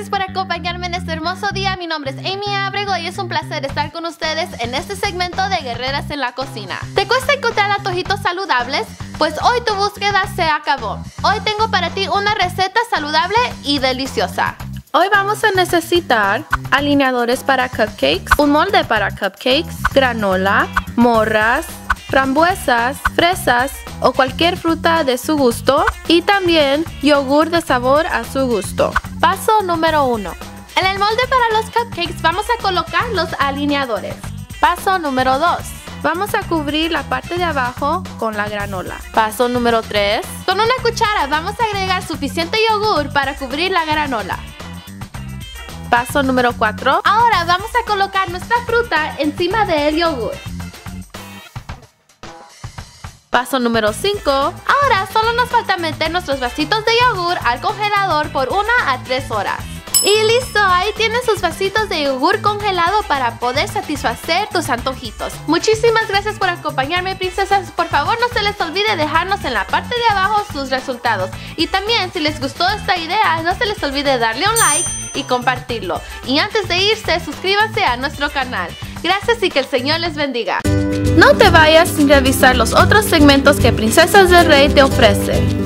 gracias por acompañarme en este hermoso día. Mi nombre es Amy Abrego y es un placer estar con ustedes en este segmento de Guerreras en la Cocina. ¿Te cuesta encontrar antojitos saludables? Pues hoy tu búsqueda se acabó. Hoy tengo para ti una receta saludable y deliciosa. Hoy vamos a necesitar alineadores para cupcakes, un molde para cupcakes, granola, morras, frambuesas, fresas o cualquier fruta de su gusto y también yogur de sabor a su gusto. Paso número 1. En el molde para los cupcakes vamos a colocar los alineadores. Paso número 2. Vamos a cubrir la parte de abajo con la granola. Paso número 3. Con una cuchara vamos a agregar suficiente yogur para cubrir la granola. Paso número 4. Ahora vamos a colocar nuestra fruta encima del yogur. Paso número 5. Ahora solo nos falta meter nuestros vasitos de yogur al congelador por 1 a 3 horas. Y listo, ahí tienes sus vasitos de yogur congelado para poder satisfacer tus antojitos. Muchísimas gracias por acompañarme, princesas. Por favor, no se les olvide dejarnos en la parte de abajo sus resultados. Y también, si les gustó esta idea, no se les olvide darle un like y compartirlo. Y antes de irse, suscríbanse a nuestro canal. Gracias y que el Señor les bendiga. No te vayas sin revisar los otros segmentos que Princesas del Rey te ofrece.